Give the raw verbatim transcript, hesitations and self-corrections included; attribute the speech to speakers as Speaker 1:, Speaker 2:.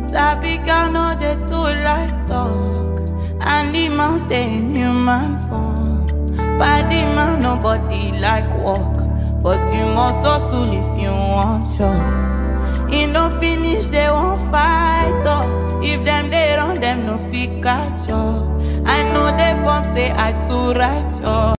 Speaker 1: Sabi girl no dey too like talk, animals stay in human form. Body man nobody like walk, but you must hustle if you want chop. E no finish they won't fight us, if them they run them no fit catch up. I know they form say I too righteous.